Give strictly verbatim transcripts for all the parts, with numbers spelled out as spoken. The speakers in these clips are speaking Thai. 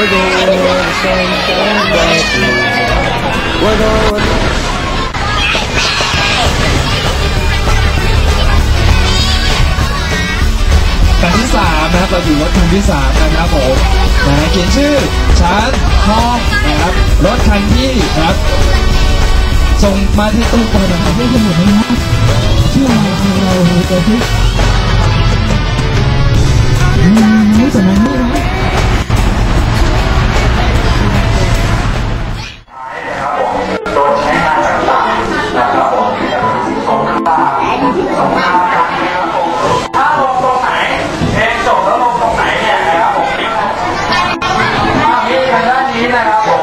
คันที่สามนะครับเราอยู่รถคันที่สามนะครับผมนะเขียนชื่อชั้นห้องนะครับรถคันที่นะครับส่งมาที่ตู้ปนนะครับให้สมุดนะครับชื่ออะไรเราตัวที่ไม่สมองไม่นะโดยใช้งานต่างๆนะครับผมสงครามสงครามกันนะครับผมถ้าลงตรงไหนเพลงจบแล้วลงตรงไหนเนี่ยนะครับผมมาที่ทางด้านนี้นะครับผม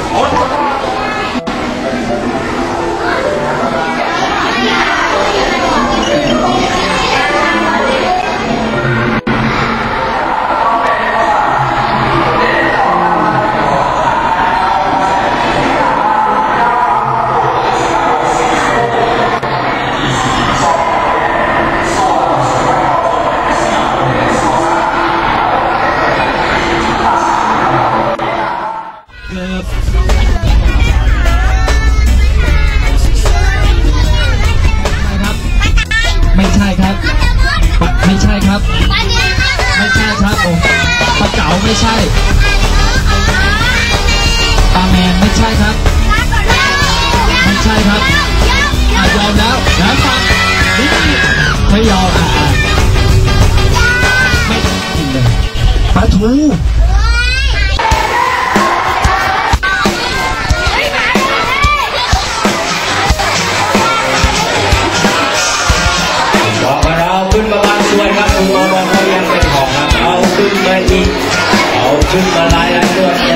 ไม่ใช่ครับไม่ใช่ครับไม่ใช่ครับโอ้ปลาเก๋าไม่ใช่ปลาแมนไม่ใช่ครับไม่ใช่ครับอ่ะยอมแล้วแล้วฟังนี่ไม่ยอมอ่ะไม่จริงเลยปลาทูขึ้นมาบางส่วนครับคุณมองเขายังเป็นของครับเอาขึ้นมาอีกเอาขึ้นมาหลายหลายส่วน